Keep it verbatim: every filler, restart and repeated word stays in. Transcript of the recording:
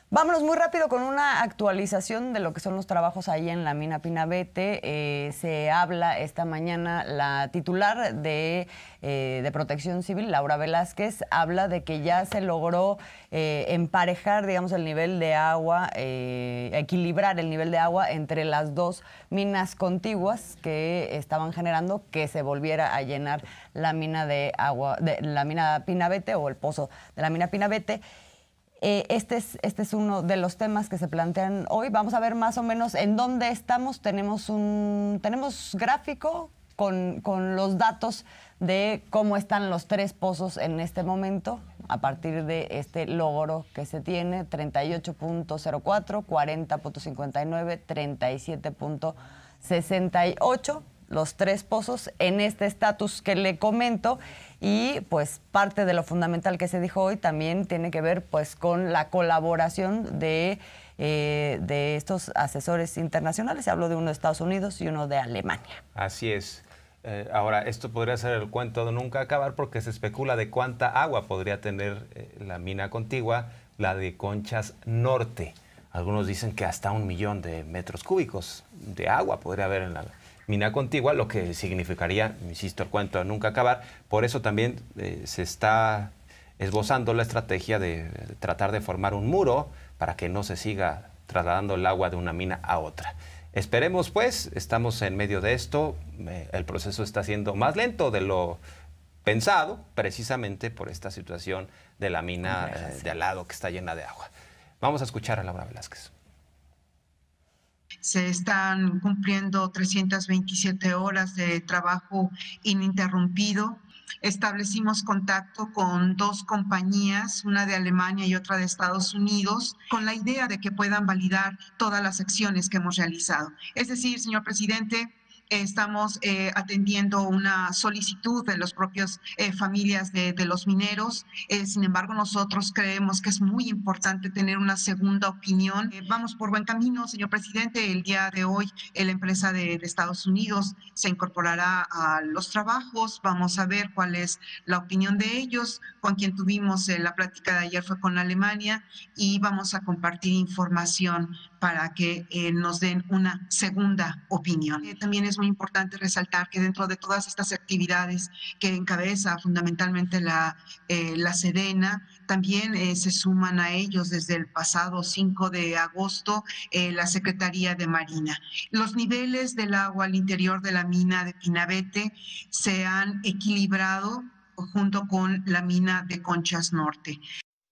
Vámonos muy rápido con una actualización de lo que son los trabajos ahí en la mina Pinabete. Eh, se habla esta mañana, la titular de, eh, de Protección Civil, Laura Velázquez, habla de que ya se logró eh, emparejar, digamos, el nivel de agua, eh, equilibrar el nivel de agua entre las dos minas contiguas que estaban generando que se volviera a llenar la mina de agua, de la mina Pinabete o el pozo de la mina Pinabete. Eh, este, es, este es uno de los temas que se plantean hoy. Vamos a ver más o menos en dónde estamos. Tenemos un tenemos gráfico con, con los datos de cómo están los tres pozos en este momento, a partir de este logro que se tiene: treinta y ocho punto cero cuatro, cuarenta punto cincuenta y nueve, treinta y siete punto sesenta y ocho. Los tres pozos en este estatus que le comento. Y pues parte de lo fundamental que se dijo hoy también tiene que ver pues con la colaboración de, eh, de estos asesores internacionales. Hablo de uno de Estados Unidos y uno de Alemania. Así es. Eh, ahora, esto podría ser el cuento de nunca acabar, porque se especula de cuánta agua podría tener eh, la mina contigua, la de Conchas Norte. Algunos dicen que hasta un millón de metros cúbicos de agua podría haber en la mina contigua, lo que significaría, insisto, el cuento de nunca acabar. Por eso también eh, se está esbozando la estrategia de, de tratar de formar un muro para que no se siga trasladando el agua de una mina a otra. Esperemos, pues, estamos en medio de esto. Eh, el proceso está siendo más lento de lo pensado, precisamente por esta situación de la mina eh, de al lado que está llena de agua. Vamos a escuchar a Laura Velázquez. Se están cumpliendo trescientas veintisiete horas de trabajo ininterrumpido. Establecimos contacto con dos compañías, una de Alemania y otra de Estados Unidos, con la idea de que puedan validar todas las acciones que hemos realizado. Es decir, señor presidente, estamos eh, atendiendo una solicitud de las propias eh, familias de, de los mineros. Eh, sin embargo, nosotros creemos que es muy importante tener una segunda opinión. Eh, vamos por buen camino, señor presidente. El día de hoy, eh, la empresa de, de Estados Unidos se incorporará a los trabajos. Vamos a ver cuál es la opinión de ellos. Con quien tuvimos eh, la plática de ayer fue con Alemania, y vamos a compartir información para que eh, nos den una segunda opinión. Eh, también es muy importante resaltar que dentro de todas estas actividades que encabeza fundamentalmente la, eh, la Sedena, también eh, se suman a ellos desde el pasado cinco de agosto eh, la Secretaría de Marina. Los niveles del agua al interior de la mina de Pinabete se han equilibrado junto con la mina de Conchas Norte.